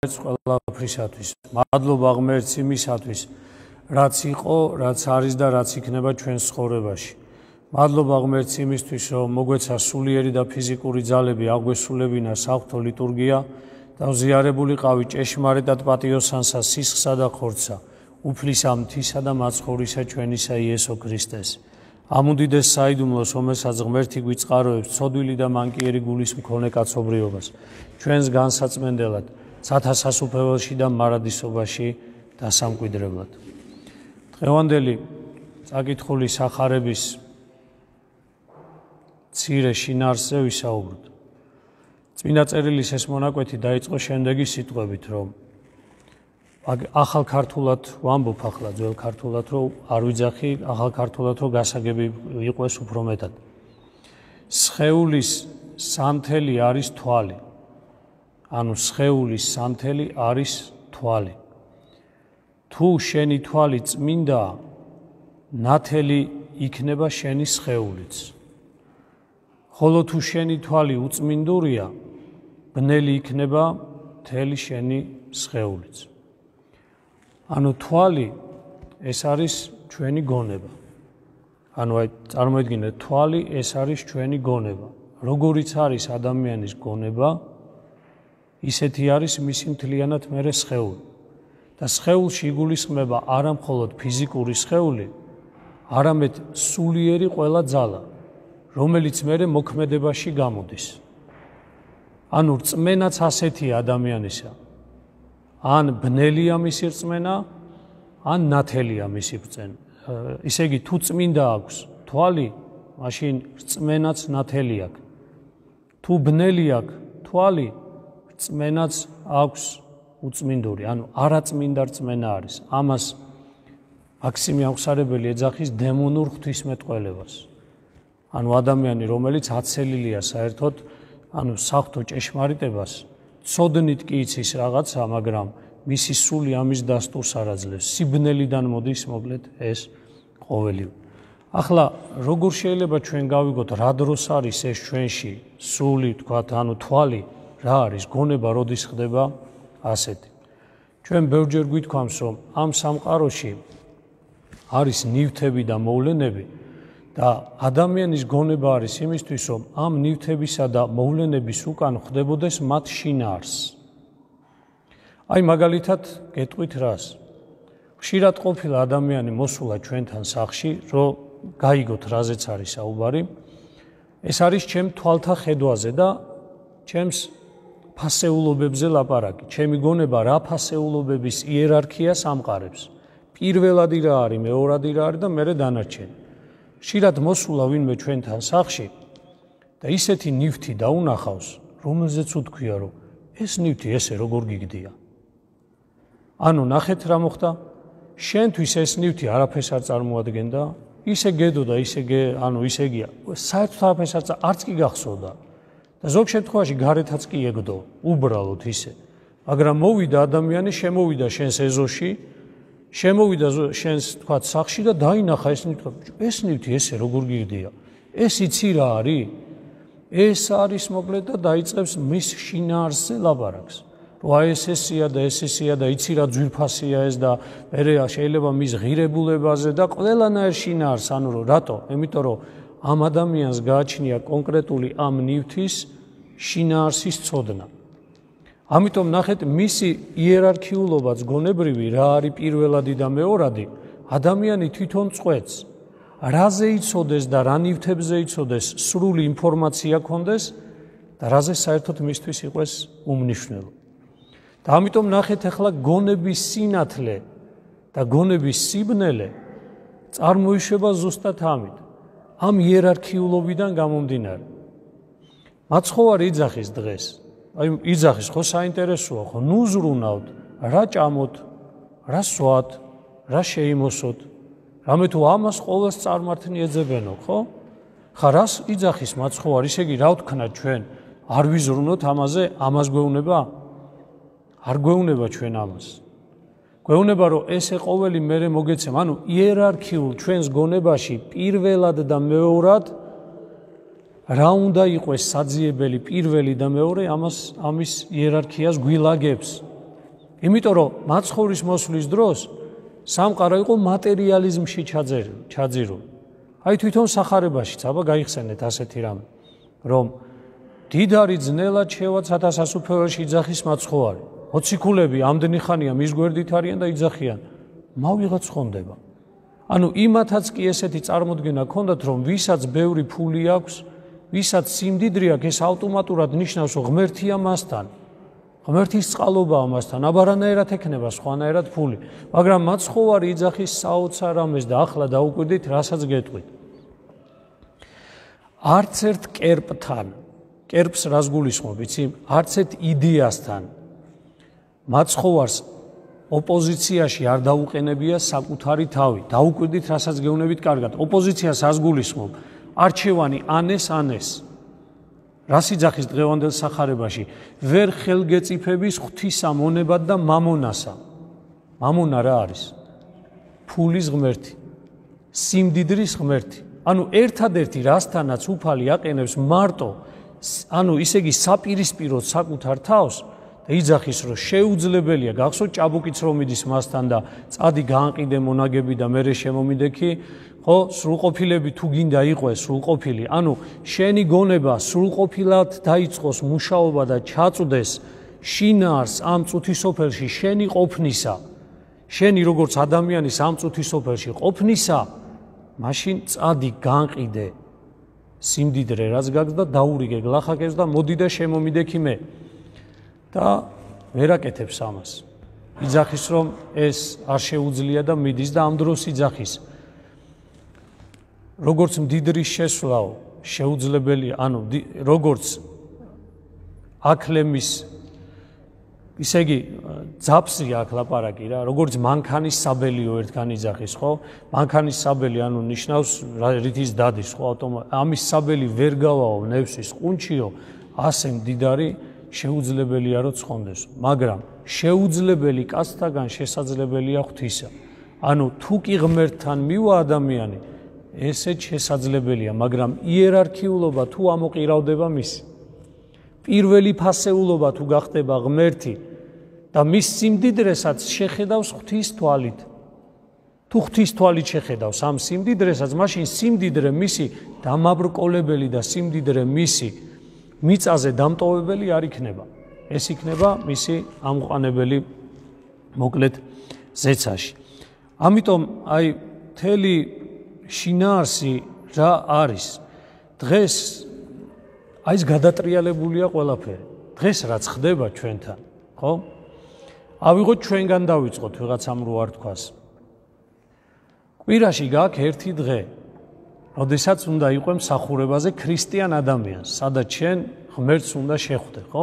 ყველაფრისათვის. მადლობა ღმერთს იმისათვის, რაც იყო, რაც არის და რაც იქნება ჩვენს ცხოვრებაში. მადლობა ღმერთს იმისთვის, რომ მოგვეცა სულიერი და ფიზიკური ძალები აღვესულებინა საღვთო ლიტურგია და ვზიარებულიყავი ჭეშმარიტად პატიოსანსა, სისხლსა და ხორცსა, უფლისა, მთისა და მაცხოვრისა ჩვენისა იესო ქრისტეს. ამ უდიდეს საიდუმლოს, რომელსაც ღმერთი გვიწყაროებს, ცოდვილი და მანკიერი გულის მქონე კაცობრიობას, ჩვენს განსაწმენდელად, ცათა სასუფეველში და მარადისობაში დასამკვიდრებლად. დღევანდელი წაკითხული სახარების მცირე შინაარსზე ვისაუბროთ. წმინდა წერილის ეს მონაკვეთი დაიწყო შემდეგი სიტყვებით, რომ ახალ ქართულად ვამბობ ახლა, ძველ ქართულად რომ არ ვიძახი, ახალ ქართულად რომ გასაგები იყოს უფრო მეტად. სხეულის სანთელი არის თვალი. ანუ სხეულის სანთელი არის თვალი. თუ შენი თვალი წმინდაა, ნათელი იქნება შენი სხეულიც. ხოლო თუ შენი თვალი უწმინდურია, ბნელი იქნება მთელი შენი სხეულიც. ანუ თვალი ეს არის ჩვენი გონება. ანუ წარმოიდგინეთ, თვალი ეს არის ჩვენი გონება. როგორიც არის ადამიანის გონება, ისეთი არის მისი მთლიანად მერე სხეული. და სხეულში იგულისხმება არა მხოლოდ ფიზიკური სხეული, არამედ სულიერი ყველა ძალა, რომელიც მერე მოქმედებაში გამოდის. ანუ რწმენაც ასეთია ადამიანისა. ან ბნელია მისი რწმენა, ან ნათელია მისი რწმენა. ისე იგი, თუ წმინდა აქვს თვალი, მაშინ რწმენაც ნათელი აქვს. თუ ბნელი აქვს თვალი, რწმენაც აქვს უწმინდური, ანუ არაწმინდა რწმენა არის. ამას მაქსიმე აღსარებელი ეძახის დემონურ ღვთისმეტყველებას. ანუ ადამიანი, რომელიც აცელილია საერთოდ, ანუ საღვთო ჭეშმარიტებას, ცოდნით კი იცის რაღაცა, მაგრამ მისი სული ამის დასტურს არ აძლევს. სიბნელიდან მოდის მოკლედ ეს ყოველივე. ახლა როგორ შეიძლება ჩვენ გავიგოთ, რა დროს არის ეს ჩვენში სული, თქვათ, ანუ თვალი, რა არის გონება, როდის ხდება ასეთი. ჩვენ ბევრჯერ გვითქვამს, რომ ამ სამყაროში არის ნივთები და მოვლენები და ადამიანის გონება არის იმისთვის, რომ ამ ნივთებისა და მოვლენების უკან ხდებოდეს მათ შინაარს. აი მაგალითად გეტყვით რას. ხშირად ყოფილა ადამიანი მოსულა ჩვენთან სახლში, რომ გაიგოთ რაზეც არის საუბარი. ეს არის ჩემ თვალთა ხედვაზე და ჩემს ფასეულობებზე ლაპარაკი. ჩემი გონება რა ფასეულობების იერარქიას ამყარებს. პირველადი რა არის, მეორადი რა არის და მერე დანარჩენი. ხშირად მოსულა ვინმე ჩვენთან სახლში და ისეთი ნივთი დაუნახავს, რომელზეც უთქვია, რომ ეს ნივთი ესე როგორ გიგდია. ანუ ნახეთ რა მოხდა, შენთვის ეს ნივთი არაფერს არ წარმოადგენდა, ისე გედოდა, ანუ ისე გია, საერთოდ არაფერს არც კი გახსოვდა. და ზოგ შემთხვევაში გარეთაც კი ეგდო, უბრალოდ ისე. მაგრამ მოვიდა ადამიანი, შემოვიდა შენს ეზოში, შემოვიდა შენს თქვათ სახლში და დაინახა ეს ნივთი. ეს ნივთი ესე როგორ გიგდია? ეს იცი რა არის? ეს არის მოკლედ და დაიწყებს მის შინაარსზე ლაპარაკს. რომ აი ესეა და ესეა და იცი რა ძვირფასია ეს და მერე შეიძლება მის ღირებულებაზე და ყველანაირ შინაარს, ანუ რომ რატო? იმიტომ რომ ამ ადამიანს გააჩნია კონკრეტული ამ ნივთის შინაარსის ცოდნა. ამიტომ ნახეთ, მისი იერარქიულობაც გონებრივი რა არის პირველადი და მეორადი, ადამიანი თვითონ წყვეტს. რაზე იცოდეს და რა ნივთებზე იცოდეს, სრული ინფორმაცია ქონდეს და რაზე საერთოდ მისთვის იყოს უმნიშვნელო. და ამიტომ ნახეთ ახლა გონების სინათლე და გონების სიბნელე წარმოიშვება ზუსტად ამით. ამ იერარქიულობიდან გამომდინარე. მაცხოვარი იძახის დღეს. აი იძახის, ხო საინტერესოა, ხო ნუ ზრუნავთ, რა ჭამოთ, რა სვათ, რა შეიმოსოთ. რამე თუ ამას ყოველს წარმართნი ეძებენო, ხო? ხა რას იძახის მაცხოვარი, ისე იგი რა ვთქნა ჩვენ, არ ვიზრუნოთ ამაზე, ამას გვეუბნება? არ გვეუბნება ჩვენ ამას. გვეუბნება, რომ ესე ყოველი მერე მოგეცემ, ანუ იერარქიულ ჩვენს გონებაში პირველად და მეორად რა უნდა იყოს საძიებელი პირველი და მეორე, ამის იერარქიას გვილაგებს. იმიტომ რომ მაცხოვრის მოსვლის დროს სამყარო იყო მატერიალიზმში ჩაძირული. აი თვითონ სახარებაშიც, აბა გაიხსენეთ ასეთი რამე, რომ დიდარი ძნელად შევაცათა სასუფეველში იძახის მაცხოვარი. მოციქულები ამდენი ხანია მის გვერდით არიან და იძახიან, მავიღაც ხონდება. ანუ იმათაც კი ესეთი წარმოდგენა ჰქონდათ, რომ ვისაც ბევრი ფული აქვს, ვისაც სიმდიდრე აქვს, ეს ავტომატურად ნიშნავს, რომ ღმერთია მასთან. ღმერთის წყალობაა მასთან, აბარანაირად ექნება სხვანაირად ფული. მაგრამ მაცხოვარი იძახის საოცარ რამეს და ახლა დაუკვირდით, რასაც გეტყვით. არც ერთ კერპთან, კერპს რას გულისხმობ, იცი? არც ერთ იდეასთან მაცხოვარს ოპოზიციაში არ დაუყენებია საკუთარი თავი. დაუკვირდით, რასაც გეუბნებით კარგად. ოპოზიციას ას გულისხმობ? არჩევანი ანეს. რას იძახის დღევანდელ სახარებაში? ვერ ხელგეწიფების ღვთისა მონებად და მამონასა. მამონა რა არის? ფულის ღმერთი, სიმდიდრის ღმერთი. ანუ ერთადერთი რასთანაც უფალი აყენებს მარტო, ანუ ისე იგი საპირისპიროდ საკუთარ თავს და იძახის, რომ შეუძლებელია გახსოვთ ჭაბუკიც რომ მიდის მასთან და წადი გაანყიდე მონაგები და მერე შემომიდექი, ხო, სრულყოფილები თუ გინდა იყვე სრულყოფილი, ანუ შენი გონება სრულყოფილად დაიწყოს მუშაობა და ჩაწვდეს შინაარს ამ წუთისოფელში შენი ყოფნისა, შენი როგორც ადამიანის ამ წუთისოფელში ყოფნისა, მაშინ წადი გაანყიდე სიმდიდრე რაც გაქვს და დაურიგე გლახაკებს და მოდი და შემომიდექი მე. და ვერ აკეთებს ამას. იძახის, რომ ეს არ შეუძლია და მიდის და ამ დროს იძახის. როგორც მდიდრის შესვლაო შეუძლებელია, ანუ როგორც აქლემის, ისე იგი ძაფსია აქ ლაპარაკი რა, როგორც მანქანის საბელიო ერთგან იძახის, ხო? მანქანის საბელი, ანუ ნიშნავს რითის დადის, ხო? ამის საბელი ვერ გავაო ნევსის ყუნჩიო, ასე მდიდარი შეუძლებელია რომ ცხონდეს, მაგრამ შეუძლებელი კაცთაგან შესაძლებელია ღვთისა. ანუ თუ კი ღმერთთან მივა ადამიანი, ესეც შესაძლებელია, მაგრამ იერარქიულობა თუ ამოყირავდება მისი. პირველი ფასეულობა თუ გახდება ღმერთი და მის სიმდიდრესაც შეხედავს ღვთის თვალით. თუ ღვთის თვალით შეხედავს ამ სიმდიდრესაც, მაშინ სიმდიდრე მისი დამაბრკოლებელი და სიმდიდრე მისი მიწაზე დამტოვებელი არ იქნება. ეს იქნება მისი ამყვანებელი მოკლედ ზეცაში. ამიტომ აი მთელი შინაარსი რა არის? დღეს აი ეს გადატრიალებულია ყველაფერი. დღეს რაც ხდება ჩვენთან, ხო? ავიღოთ ჩვენგან დავიწყოთ ვიღაცამ რო არ თქვას. კვირაში გაქვს ერთი დღე, როდესაც უნდა იყვე მსახურებაზე ქრისტიან ადამიანს, სადაც შენ ღმერთს უნდა შეხვდე, ხო?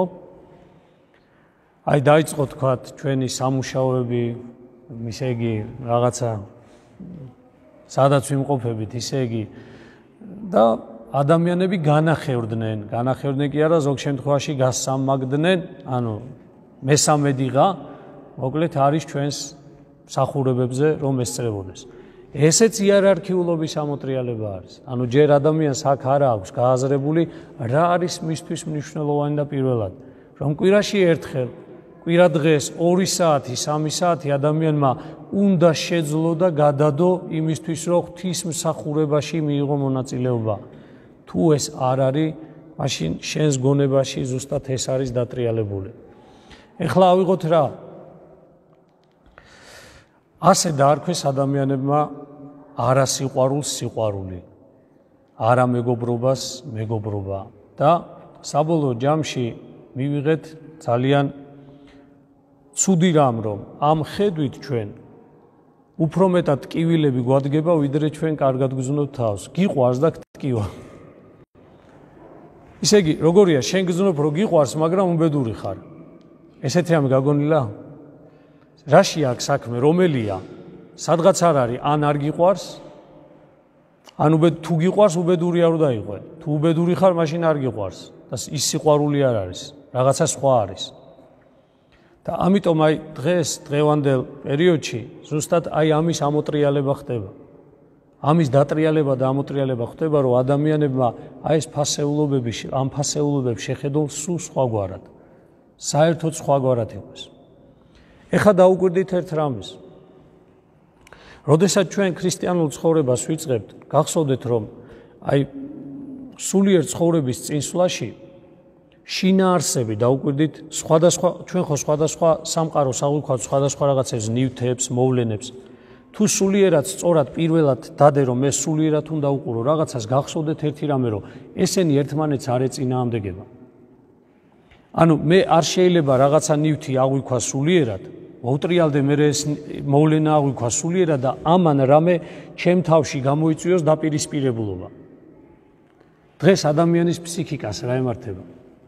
აი დაიწყო თქვათ ჩვენი სამუშაოები, ისე იგი რაღაცა სადაც ვიმყოფებით, ისე იგი და ადამიანები განახევრდნენ კი არა, ზოგ შემთხვევაში გასამაგდნენ, ანუ მესამედიღა, მოკლედ არის ჩვენს მსახურებებზე რომ ესწრებოდეს. ესეც იერარქიულობის ამოტრიალება არის. ანუ ჯერ ადამიანს აქ არა აქვს გააზრებული რა არის მისთვის მნიშვნელოვანი და პირველად, რომ კვირაში ერთხელ, კვირა დღეს 2 საათი, 3 საათი ადამიანმა უნდა შეძლო და გადადო იმისთვის, რომ ღვთის მსახურებაში მიიღო მონაწილეობა. თუ ეს არ არის, მაშინ შენს გონებაში ზუსტად ეს არის დატრიალებული. ეხლა ავიღოთ რა? ასე დაარქვეს ადამიანებმა არასიყვარულს სიყვარული, არა მეგობრობას მეგობრობა და საბოლოო ჯამში მივიღეთ ძალიან ცუდი რამ, რომ ამ ხედვით ჩვენ უფრო მეტად ტკივილები გვადგება, ვიდრე ჩვენ კარგად გზნობთ თავს. გიყვარს და გტკივა. ისე იგი, როგორია, შენ გზნობ, რომ გიყვარს, მაგრამ უბედური ხარ. ესეთი რამე გაგონილა? რაში აქვს საქმე, რომელია? სადღაც არ არის, ან არ გიყვარს, ან თუ გიყვარს, უბედური არ უნდა იყვე. თუ უბედური ხარ, მაშინ არ გიყვარს და ის სიყვარული არ არის, რაღაცა სხვა არის. და ამიტომ აი დღეს, დღევანდელ პერიოდში, ზუსტად აი ამის ამოტრიალება ხდება. ამის დატრიალება და ამოტრიალება ხდება, რომ ადამიანებმა აი ეს ფასეულობები, ამ ფასეულობებს შეხედონ სულ სხვაგვარად. საერთოდ სხვაგვარად იყოს. ეხა დაუკვირდით ერთ რამეს. როდესაც ჩვენ ქრისტიანულ ცხოვრებას ვიწყებთ, გახსოვდეთ რომ აი სულიერ ცხოვრების წინსვლაში შინაარსები დაუკვირდით სხვადასხვა ჩვენ ხო სხვადასხვა სამყაროს აღვიქვათ სხვადასხვა რაღაცებს ნივთებს, მოვლენებს. თუ სულიერად სწორად პირველად დადე რომ მე სულიერად უნდა უყურო რაღაცას გახსოვდეთ ერთი რამე რომ ესენი ერთმანეთს არ ეწინააღმდეგება. ანუ მე არ შეიძლება რაღაცა ნივთი აღვიქვა სულიერად, მოვტრიალდე მე ეს მოვლენა აღვიქვა სულიერად და ამან რამე ჩემ თავში გამოიწვიოს დაპირისპირებულობა. დღეს ადამიანის ფსიქიკას რა ემართება?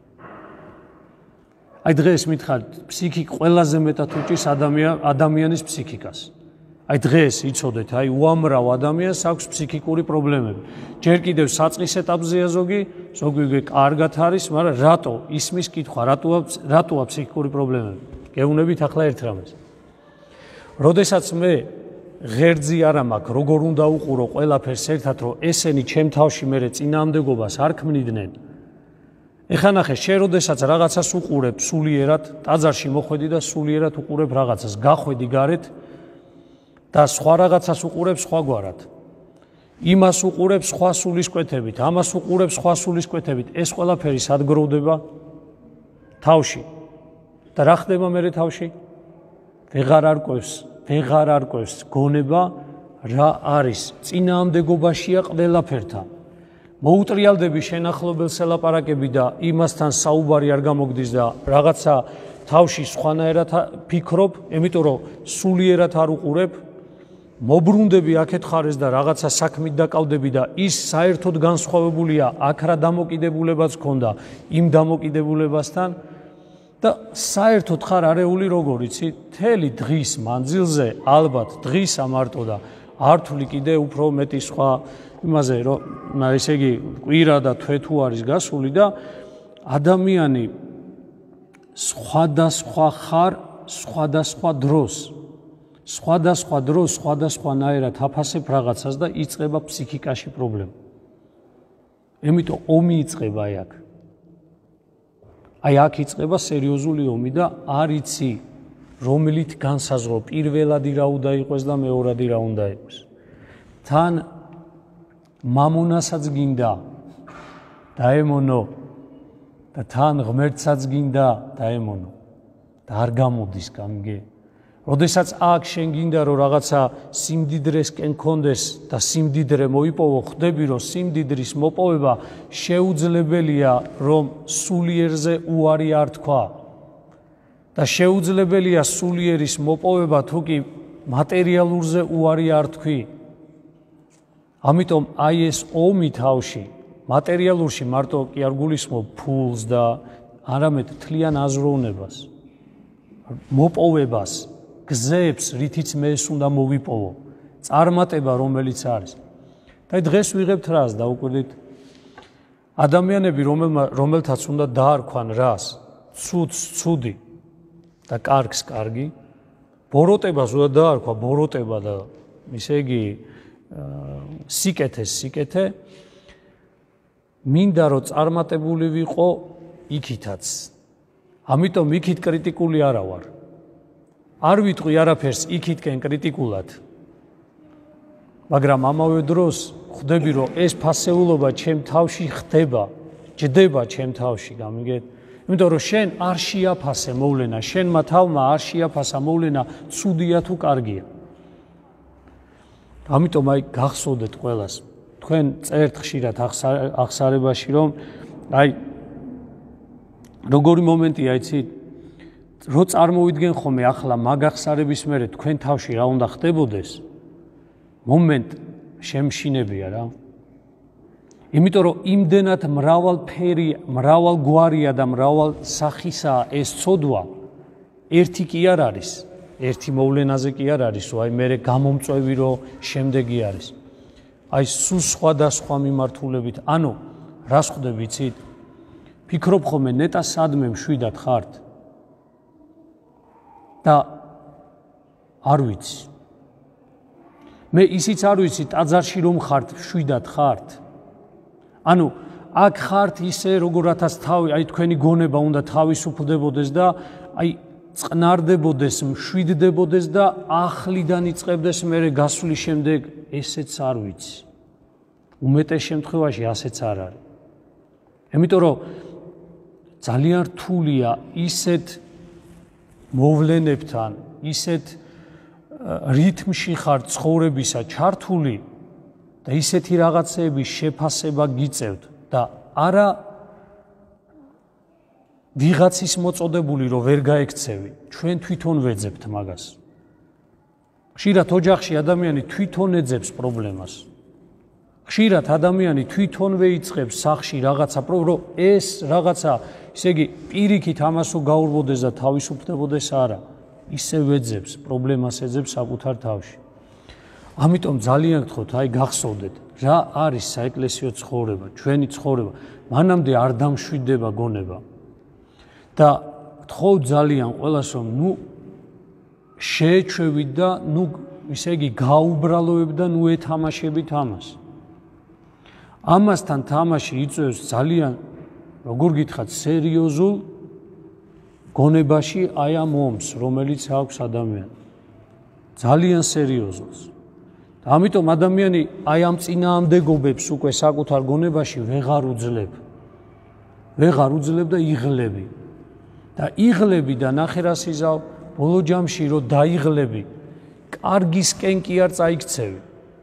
აი დღეს მითხარით, ფსიქიკა ყველაზე მეტად უჭირს ადამიანის ფსიქიკას. აი დღეს იცოდეთ, აი უამრავ ადამიანს აქვს ფსიქიკური პრობლემები. ჯერ კიდევ საწყის ეტაპზეა ზოგი კარგად არის, მაგრამ რატო ისმის კითხვა, რატოა ფსიქიკური პრობლემები? გეუბნებით ახლა ერთ რამეს. როდესაც მე ღერძი არა მაქვს, როგორ უნდა უყურო ყველაფერს ერთად, რომ ესენი ჩემ თავში მერე წინააღმდეგობას არ ქმნიდნენ. ეხლა ნახე, შენ როდესაც რაღაცას უყურებ სულიერად, ტაძარში მოხვედი და სულიერად უყურებ რაღაცას, გახვედი გარეთ და სხვა რაღაცას უყურებ სხვაგვარად. იმას უყურებ სხვა სულისკვეთებით, ამას უყურებ სხვა სულისკვეთებით, ეს ყველაფერი სად გროვდება? თავში. და რა ხდება მერე თავში? ვეღარ არკვევს გონება რა არის, წინააღმდეგობაშია ყველაფერთან. მოუტრიალდები შენახლობელს ელაპარაკები და იმასთან საუბარი არ გამოგდის და რაღაცა თავში სხვანაირად ფიქრობ, იმიტომ რომ სულიერად არ უყურებ, მობრუნდები აქეთ ხარეს და რაღაცა საქმით დაკავდები და ის საერთოდ განსხვავებულია აქ რა დამოკიდებულებაც ქონდა იმ დამოკიდებულებასთან და საერთოდ ხარ არეული როგორ იცი, მთელი დღის მანძილზე ალბათ დღისა მარტო და ართული კიდე უფრო მეტი სხვა იმაზე რომ ესე იგი კვირა და თვე თუ არის გასული და ადამიანი სხვადასხვა ხარ სხვადასხვა დროს სხვადასხვანაირად აფასებ რაღაცას და იწყება ფსიქიკაში პრობლემა. Ემიტომ ომი იწყება აი აქ. აი აქ იწყება სერიოზული ომი და არ იცი რომლით განსაზღვრო პირველადი რა უნდა იყოს და მეორადი რა უნდა იყოს. თან მამონასაც გინდა დაემონო და თან ღმერთსაც გინდა დაემონო და არ გამოდის გამიგე. როდესაც აქ შენ გინდა რომ რაღაცა სიმდიდრესკენ კონდეს და სიმდიდრე მოიპოვო, ხვდები რომ სიმდიდრის მოპოვება შეუძლებელია რომ სულიერზე უარი არ თქვა და შეუძლებელია სულიერის მოპოვება თუ კი მატერიალურზე უარი არ თქვი. ამიტომ აი ეს ომი თავში მატერიალურში მარტო კი არ გულისხმობ ფულს და არამედ თლიან აზროვნებას, მოპოვებას, გზებს, რითიც მე ეს უნდა მოვიპოვო, წარმატება რომელიც არის. და დღეს ვიღებთ რას დაუკვირდით? ადამიანები რომელთაც უნდა დაარქვან რას, ცუდს ცუდი და კარგს კარგი, ბოროტებას უნდა დაარქვა ბოროტება და ისე იგი სიკეთეს სიკეთე, მინდა რომ წარმატებული ვიყო იქითაც. ამიტომ იქით კრიტიკული არა ვარ. არ ვიტყვი არაფერს იქითკენ კრიტიკულად. მაგრამ ამავე დროს ხვდები რომ ეს ფასეულობა ჩემ თავში ხდება, ჯდება ჩემ თავში, გამიგეთ? იმიტომ რომ შენ არ შეაფასე მოვლენა, შენმა თავმა არ შეაფასა მოვლენა, ცუდია თუ კარგია. ამიტომ აი გახსოვდეთ ყველას. თქვენ წერთ ხშირად აღსარებაში რომ აი როგორი მომენტია იცით? რო წარმოვიდგენ ხოლმე ახლა მაგახსარების მერე თქვენ თავში რა უნდა ხდებოდეს? მომენტ შემშინებია რა. იმიტომ რომ იმდენად მრავალფერი, მრავალგვარია და მრავალ სახისაა ეს ცოდვა, ერთი კი არ არის. ერთი მოვლენაზე კი არ არის, რომ აი მე გამომწვევი რომ შემდეგი არის. აი სულ სხვადასხვა მიმართულებით, ანუ რას ხვდები იცით? ფიქრობ ხოლმე ნეტა სადმე მშვიდად ხართ და არ ვიცი. მე ისიც არ ვიცი ტაძარში რომ ხართ, მშვიდად ხართ. ანუ აქ ხართ ისე როგორ რათაც თავი, აი თქვენი გონება უნდა თავისუფლდებოდეს და აი წნარდებოდეს, მშვიდდებოდეს და ახლიდან იწყებდეს მერე გასული შემდეგ ესეც არ ვიცი. უმეტეს შემთხვევაში ასეც არ არის. იმიტომ რომ ძალიან რთულია ისეთ მოვლენებთან, ისეთ რითმში ხარ ცხოვრებისა ჩართული და ისეთი რაღაცეების შეფასება გიწევთ და არა ვიღაცის მოწოდებული რომ ვერ გაექცევი, ჩვენ თვითონ ვეძებთ მაგას. ხშირად ოჯახში ადამიანი თვითონ ეძებს პრობლემას. ხშირად ადამიანი თვითონვე იწყებს სახში რაღაცა რომ ეს რაღაცა, ისე იგი პირიქით ამას რო გაურბოდეს და თავისუფლდებოდეს არა, ისე ვეძებს, პრობლემას ეძებს საკუთარ თავში. ამიტომ ძალიან გთხოვთ, აი გახსოვდეთ, რა არის საეკლესიო ცხოვრება, ჩვენი ცხოვრება, მანამდე არ დამშვიდდება გონება. და გთხოვთ ძალიან ყველას რომ შეეჩვევით და ისე იგი გაუბრალოებთ და ეთამაშებით ამას. ამასთან თამაში იწვევს ძალიან, როგორ გითხრათ, სერიოზულ გონებაში აი ამ ომს, რომელიც აქვს ადამიანს. ძალიან სერიოზულს. და ამიტომ ადამიანი აი ამ წინააღმდეგობებს უკვე საკუთარ გონებაში ვეღარ უძლებ და იღლები. და იღლები და ნახე რა სიზავ, ბოლო ჯამში რომ დაიღლები, კარგისკენ კი არ წაიქცევი.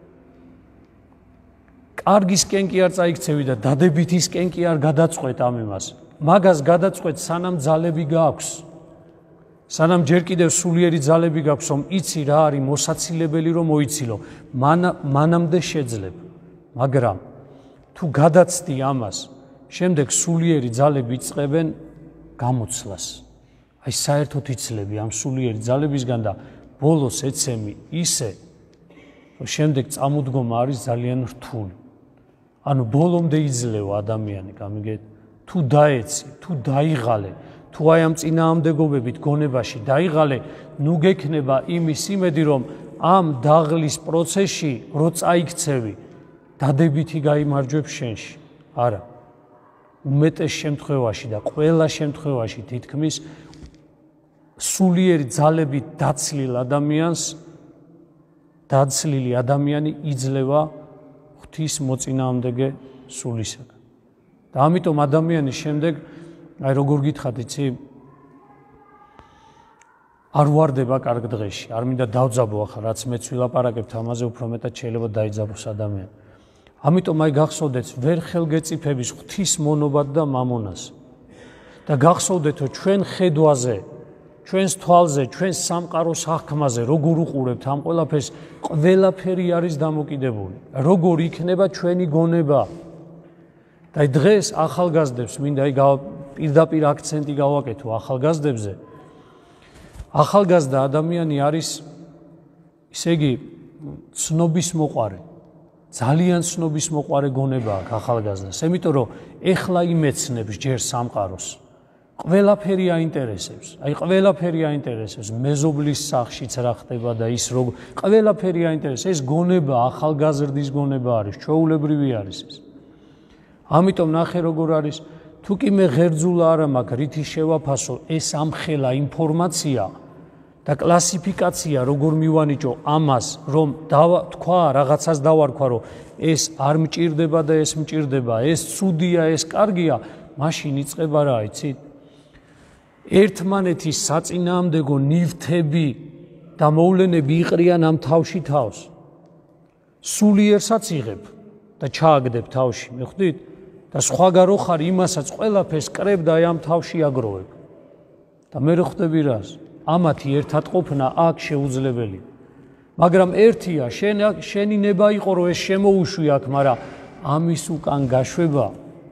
კარგისკენ კი არ წაიქცევი და დადებითისკენ კი არ გადაწყვეტ ამ იმას. მაგას გადაწყვეტ სანამ ძალები გაქვს. სანამ ჯერ კიდევ სულიერი ძალები გაქვს, რომ იცი რა არის მოსაცილებელი რომ მოიცილო. მანამდე შეძლებ. მაგრამ თუ გადაცდი ამას, შემდეგ სულიერი ძალები იწყებენ გამოცლას. აი საერთოდ იცლები ამ სულიერი ძალებისგან და ბოლოს ეცემი ისე, რომ შემდეგ წამოდგომა არის ძალიან რთული. ანუ ბოლომდე იძლევა ადამიანი, გამიგეთ? თუ დაეცი, თუ დაიღალე, თუ აი ამ წინააღმდეგობებით გონებაში დაიღალე, ნუ გექნება იმის იმედი, რომ ამ დაღლის პროცესში რო წაიქცევი, დადებითი გაიმარჯვებს შენში. არა. უმეტეს შემთხვევაში და ყველა შემთხვევაში თითქმის სულიერი ძალებით დაცლილი ადამიანი იძლევა ღვთის მოწინააღმდეგე სულისაგან. და ამიტომ ადამიანის შემდეგ, აი როგორ გითხრათ, იცი, არ ვარდება კარგ დღეში, არ მინდა დავძაბო ახლა, რაც მეც ვილაპარაკებთ ამაზე, უფრო მეტად შეიძლება დაიძაბოს ადამიანი. ამიტომ აი გახსოვდეთ, ვერ ხელგეწიფების ღვთის მონობად და მამონას. და გახსოვდეთ, რომ ჩვენ ხედვაზე, ჩვენს თვალზე, ჩვენს სამყაროს აღქმაზე, როგორ უყურებთ ამ ყველაფერს, ყველაფერი არის დამოკიდებული. როგორ იქნება ჩვენი გონება. და დღეს ახალგაზრდებს მინდა პირდაპირ აქცენტი გავაკეთო ახალგაზრდებზე. ახალგაზრდა ადამიანი არის, ისე იგი, ცნობის მოყვარე. ძალიან ცნობის მოყვარე გონება აქვს ახალგაზრდას. იმიტომ რომ ეხლა იმეცნებს ჯერ სამყაროს. ყველაფერი აინტერესებს. აი ყველაფერი აინტერესებს. მეზობლის სახშიც რა ხდება და ის როგორ ყველაფერი აინტერესებს. ეს გონება ახალგაზრდის გონება არის, ჩვეულებრივი არის ეს. ამიტომ ნახე როგორ არის, თუ კი მე ღერძულა არა მაქვს, რითი შევაფასო ეს ამხელა ინფორმაცია და კლასიფიკაცია როგორ მივანიჭო ამას, რომ თქვა რაღაცას დავარქვა, რომ ეს არ მჭირდება და ეს მჭირდება, ეს ცუდია, ეს კარგია, მაშინ იწყება რა, იცით? ერთმანეთის საწინააღმდეგო ნივთები და მოვლენები იყრიან ამ თავში თავს. სულიერსაც იღებ და ჩააგდებ თავში, მიხვდით? და სხვაგან რო ხარ, იმასაც ყველაფერს კრებ და ამ თავში აგროვებ. და მე რო ხვდები რას? ამათი ერთად ყოფნა აქ შეუძლებელი. მაგრამ ერთია, შენი ნება იყო რომ ეს შემოუშვი აქ, მაგრამ ამის უკან გაშვება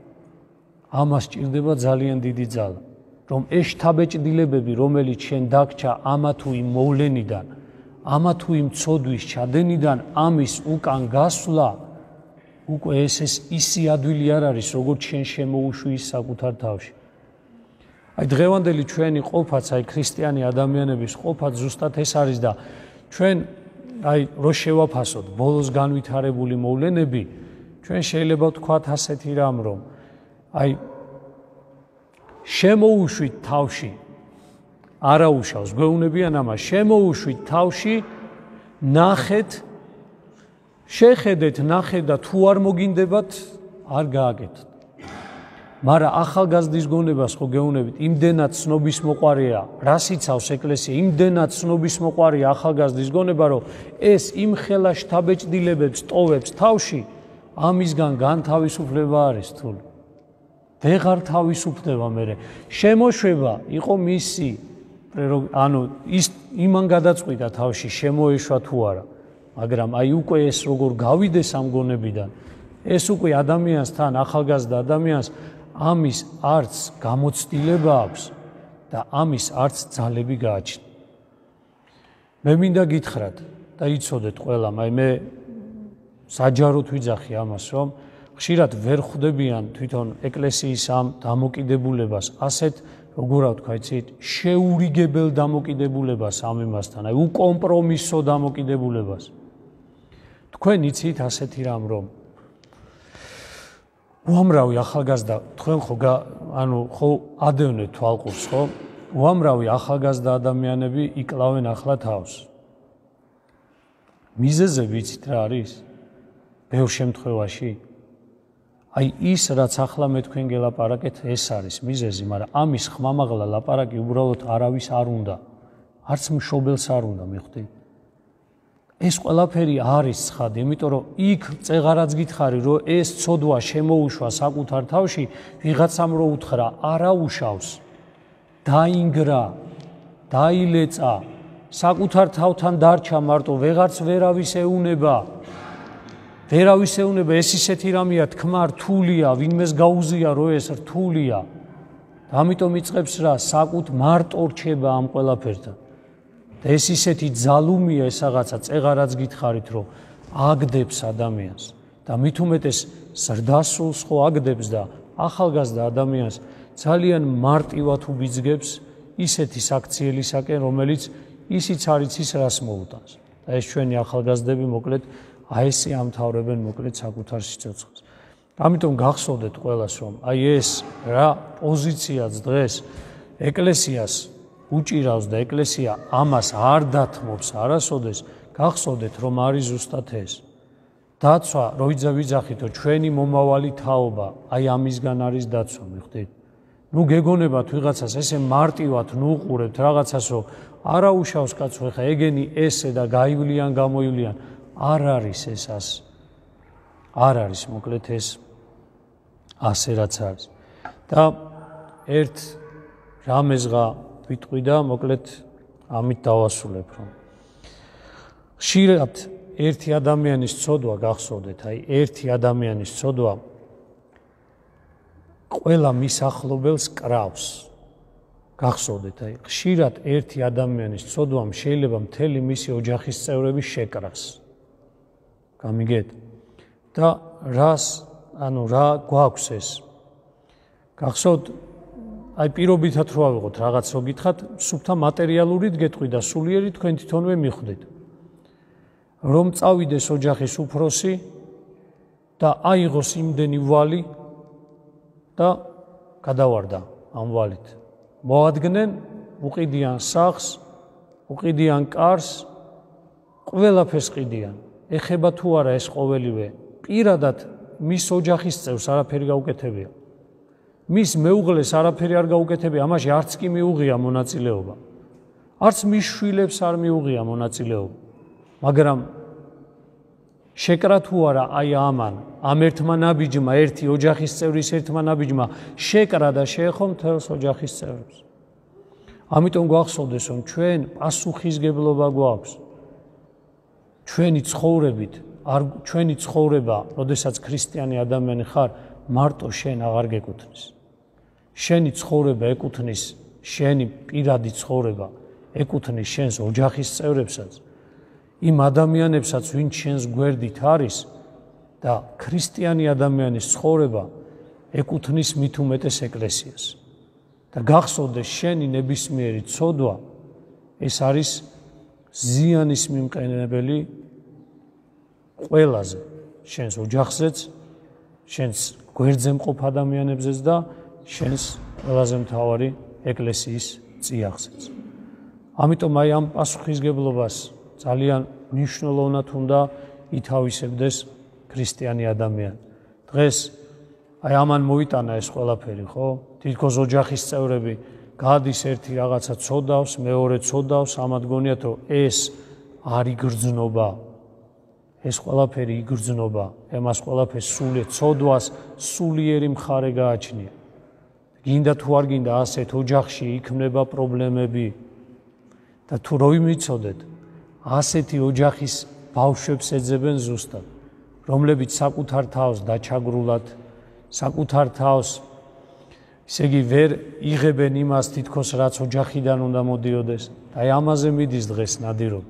ამას ჭირდება ძალიან დიდი ძალა. რომ ეს შთაბეჭდილებები, რომელიც შენ დაგჭა ამა თუ იმ მოვლენიდან, ამა თუ იმ ცოდვის ჩადენიდან, ამის უკან გასვლა, უკვე ეს ისი ადვილი არ არის, როგორც შენ შემოუშვი საკუთარ თავში. აი დღევანდელი ჩვენი ყოფაც, აი ქრისტიანი ადამიანების ყოფაც ზუსტად ეს არის და ჩვენ აი რო შევაფასოთ ბოლოს განვითარებული მოვლენები, ჩვენ შეიძლება ვთქვათ ასეთი რამ, რომ აი შემოუშვით თავში არაუშავს გვეუბნებიან ამას შემოუშვით თავში ნახეთ შეხედეთ ნახეთ და თუ არ მოგინდებათ არ გააკეთოთ მაგრამ ახალგაზრდის გონებას ხო გეუბნებით იმდენად ცნობის მოყარია რას იცავს ეკლესია იმდენად ცნობის მოყარია ახალგაზრდის გონება რომ ეს იმ ხელა შთაბეჭდილებებს ტოვებს თავში ამისგან განთავისუფლება არის რთული ვეღარ თავისუფლდება მერე შემოშვება იყო მისი ანუ ის იმან გადაწყვიტა თავში შემოეშვა თუ არა მაგრამ აი უკვე ეს როგორ გავიდეს ამ გონებიდან ეს უკვე ადამიანს თან ახალგაზრდა ადამიანს ამის არც გამოცდილება აქვს და ამის არც ძალები გააჩნია მე მინდა გითხრათ და იცოდეთ ყველამ აი მე საჯაროდ ვიძახი ამას რომ ხშირად ვერ ხვდებიან თვითონ ეკლესიის ამ დამოკიდებულებას ასეთ როგორ ვთქვა იცით შეურიგებელ დამოკიდებულებას ამ იმასთან აი უკომპრომისო დამოკიდებულებას თქვენ იცით ასეთი რამ რომ უამრავი ახალგაზრდა თქვენ ხო ადევნეთ თვალყურს ხო უამრავი ახალგაზრდა ადამიანები იკლავენ ახლა თავს მიზეზი ვიცით რა არის ბევრ შემთხვევაში აი ის რაც ახლა მე თქვენ გელაპარაკეთ ეს არის მიზეზი მაგრამ ამის ხმამაღლა ლაპარაკი უბრალოდ არავის არ უნდა არც მშობელს არ უნდა მიხვდით ეს ყველაფერი არის ცხადი იმიტომ რომ იქ წეღარაც გითხარი რომ ეს ცოდვა შემოუშვა საკუთარ თავში ვიღაცამ რო უთხრა არაუშავს დაინგრა დაილეწა საკუთარ თავთან დარჩა მარტო ვეღარც ვერავის ეუნება ეს ისეთი რამეა თქმა რთულია ვინმეს გაუზია რომ ეს რთულია ამიტომ იწყებს რა საკუთ მარტო რჩება ამ ყველაფერთან ეს ისეთი ძალუმია ეს რაღაცა წეღარაც გითხარით რომ აგდებს ადამიანს და მით უმეტეს ზრდასრულს ხო აგდებს და ახალგაზრდა ადამიანს ძალიან მარტივად უბიძგებს ისეთი საქციელისაკენ რომელიც ისიც არ იცის რას მოუტანს და ეს ჩვენი ახალგაზრდები მოკლედ აი ესე ამთავრებენ მოკლედ საკუთარ სიცოცხლეს ამიტომ გახსოვდეთ ყველას რომ აი ეს რა პოზიციაც დღეს ეკლესიას უჭირავს და ეკლესია ამას არ დათმობს არასოდეს გახსოვდეთ რომ არის ზუსტად ეს დაცვა როიძა ვიძახით რომ ჩვენი მომავალი თაობა აი ამისგან არის დაცვა მიხვდით ნუ გეგონებათ ვიღაცას ესე მარტივად ნუ უყურებთ რაღაცას რომ არაუშავს კაცო ხა ეგენი ესე და გაივლიან გამოივლიან არ არის ეს ასე არ არის მოკლედ ეს ასე რაც არის და ერთ რამეზღა ვიტყვი და მოკლედ ამით დავასრულებ რომ ხშირად ერთი ადამიანის ცოდვა გახსოვდეთ აი ერთი ადამიანის ცოდვა ყველა მის ახლობელს კრავს გახსოვდეთ აი ხშირად ერთი ადამიანის ცოდვამ შეიძლება მთელი მისი ოჯახის წევრები შეკრას გამიგეთ და რას ანუ რა გვაქვს ეს გახსოვთ აი პირობითად რო ავიღოთ რაღაც რო გითხათ სუფთა მატერიალურით გეტყვი და სულიერი თქვენ თვითონვე მიხვდით რომ წავიდეს ოჯახის უფროსი და აიღოს იმდენი ვალი და გადავარდა ამ ვალით მოადგნენ უყიდიან სახლს უყიდიან კარს ყველაფერს ყიდიან ეხება თუ არა ეს ყოველივე პირადად მის ოჯახის წევრს არაფერი გაუკეთებია მის მეუღლეს არაფერი არ გაუკეთებია ამაში არც კი მიუღია მონაწილეობა არც მის შვილებს არ მიუღია მონაწილეობა მაგრამ შეკრა თუ არა აი ამან ამ ერთმა ნაბიჯმა ერთი ოჯახის წევრის ერთმა ნაბიჯმა შეკრა და შეეხო მთელს ოჯახის წევრებს ამიტომ გვახსოვდეს რომ ჩვენ პასუხისგებლობა გვაქვს ჩვენი ცხოვრება როდესაც ქრისტიანი ადამიანი ხარ მარტო შენ აღარ გეკუთვნის შენი ცხოვრება ეკუთვნის შენი პირადი ცხოვრება ეკუთვნის შენს ოჯახის წევრებსაც იმ ადამიანებსაც ვინც შენს გვერდით არის და ქრისტიანი ადამიანის ცხოვრება ეკუთვნის მით უმეტეს ეკლესიას და გახსოვდეს შენი ნებისმიერი ცოდვა ეს არის ზიანის მიმყენებელი ყველაზე შენს ოჯახზეც შენს გვერდზე მყოფ ადამიანებზეც და შენს ყველაზე მთავარი ეკლესიის წიაღზეც ამიტომ აი ამ პასუხისგებლობას ძალიან მნიშვნელოვნად უნდა ითავისებდეს ქრისტიანი ადამიანი. დღეს აი ამან მოიტანა ეს ყველაფერი, ხო? თითქოს ოჯახის წევრები გადის ერთი რაღაცა ცოდავს, მეორე ცოდავს, ამათ გონიათ რომ ეს არ იგრძნობა. ეს ყველაფერი იგრძნობა, εμას ყველაფერს სულიერ ცოდვას სულიერი მხარე გააჩნია. გინდა თუ არ გინდა ასეთ ოჯახში იქმნება პრობლემები და თუ რო იმიცოდეთ, ასეთი ოჯახის ბავშვებს ეძებენ ზუსტად, რომლებიც საკუთარ თავს დაჩაგრულად, საკუთარ თავს ისე იგი ვერ იღებენ იმას თითქოს რაც ოჯახიდან უნდა მოდიოდეს. აი ამაზე მიდის დღეს ნადირობა.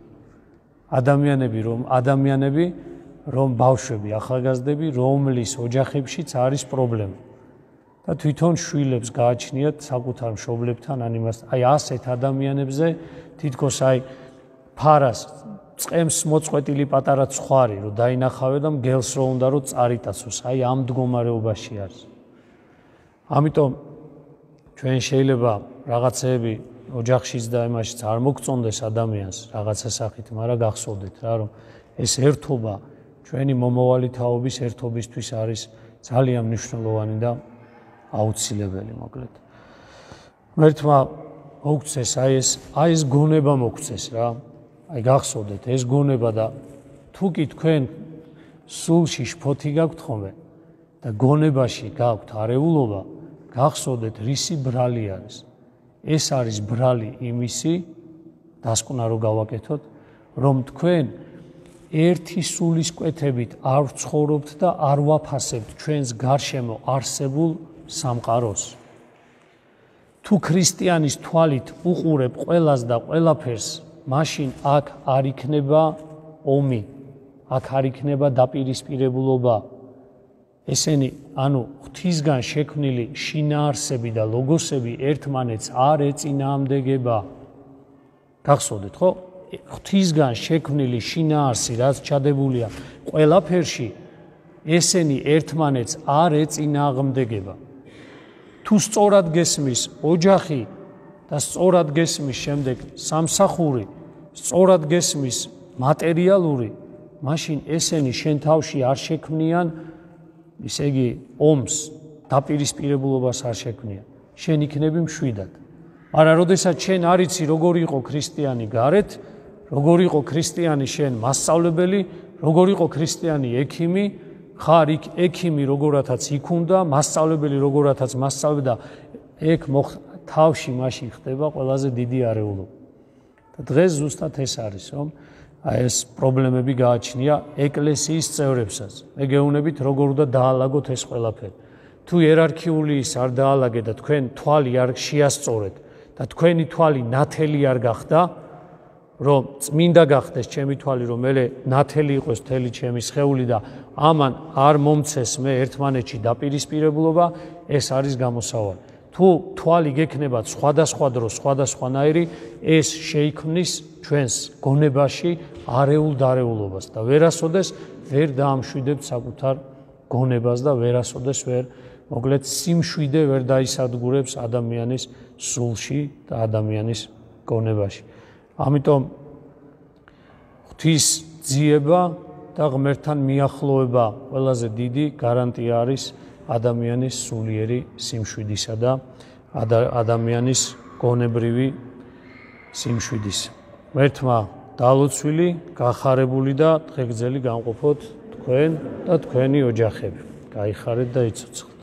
ადამიანები რომ ბავშვები, ახალგაზრდები, რომლის ოჯახებშიც არის პრობლემა. და თვითონ შვილებს გააჩნიათ საკუთარ მშობლებთან ან იმას. აი ასეთ ადამიანებზე თითქოს აი ფარას წყემს მოწყვეტილი პატარა ცხვარი რომ დაინახავე და მგელს რო უნდა რომ წარიტაცოს. აი ამ მდგომარეობაში არის. ამიტომ ჩვენ შეიძლება რაღაცეები ოჯახშიც და იმაშიც არ მოგწონდეს ადამიანს რაღაცა სახით, მაგრამ გახსოვდეთ რა რომ ეს ერთობა ჩვენი მომავალი თაობის ერთობისთვის არის ძალიან მნიშვნელოვანი და აუცილებელი მოკლედ. მერთმა მოგწეს აი ეს გონება მოგწეს რა. აი გახსოვდეთ ეს გონება და თუ კი თქვენ სულში შფოთი გაქვთ ხოლმე და გონებაში გაქვთ არეულობა, გახსოვდეთ რისი ბრალი არის. ეს არის ბრალი იმისი, დასკვნა რო გავაკეთოთ, რომ თქვენ ერთი სულის კვეთებით არ ვცხოვრობთ და არ ვაფასებთ ჩვენს გარშემო არსებულ სამყაროს. თუ ქრისტიანის თვალით უყურებ ყველას და ყველაფერს, მაშინ აქ არ იქნება ომი, აქ არ იქნება დაპირისპირებულობა. ესენი, ანუ ღვთისგან შექმნილი შინაარსები და ლოგოსები ერთმანეთს არ ეწინააღმდეგება. გახსოვდეთ, ხო? ღვთისგან შექმნილი შინაარსი, რაც ჩადებულია ყველაფერში, ესენი ერთმანეთს არ ეწინააღმდეგება. თუ სწორად გესმის ოჯახი და სწორად გესმის შემდეგ სამსახური, სწორად გესმის მატერიალური, მაშინ ესენი შენ თავში არ შექმნიან, ისე იგი ომს, დაპირისპირებულობას არ შექმნიან. შენ იქნები მშვიდად. მაგრამ როდესაც შენ არ იცი როგორ იყო ქრისტიანი გარეთ, როგორ იყო ქრისტიანი შენ მასწავლებელი, როგორ იყო ქრისტიანი ექიმი, ხარ ექიმი როგორათაც იქ უნდა, მასწავლებელი როგორათაც მასწავლებდა, ეგ თავში მაშინ ხდება ყველაზე დიდი არეულობა. და დღეს ზუსტად ეს არის, რომ აი ეს პრობლემები გააჩნია ეკლესიის წევრებსაც. მე გეუბნებით როგორ უნდა დაალაგოთ ეს ყველაფერი. თუ იერარქიული ის არ დაალაგეთ და თქვენ თვალი არ შეასწორეთ და თქვენი თვალი ნათელი არ გახდა, რომ წმინდა გახდეს ჩემი თვალი, რომ მე ნათელი იყოს მთელი ჩემი სხეული და ამან არ მომცეს მე ერთმანეთში დაპირისპირებულობა, ეს არის გამოსავალი. თუ თვალი გექნება სხვადასხვა დროს, სხვადასხვანაირი, ეს შეიქმნის ჩვენს გონებაში არეულ დარეულობას და ვერასოდეს ვერ დაამშვიდებთ საკუთარ გონებას და ვერასოდეს ვერ მოკლედ სიმშვიდე ვერ დაისადგურებს ადამიანის სულში და ადამიანის გონებაში. ამიტომ ღვთის ძიება და ღმერთთან მიახლოება ყველაზე დიდი გარანტია არის ადამიანის სულიერი სიმშვიდისა და ადამიანის გონებრივი სიმშვიდის. ღმერთმა დალოცვილი, გახარებული და დღეგრძელი გამყოფოთ თქვენ და თქვენი ოჯახები. გაიხარეთ და იცოცხლეთ.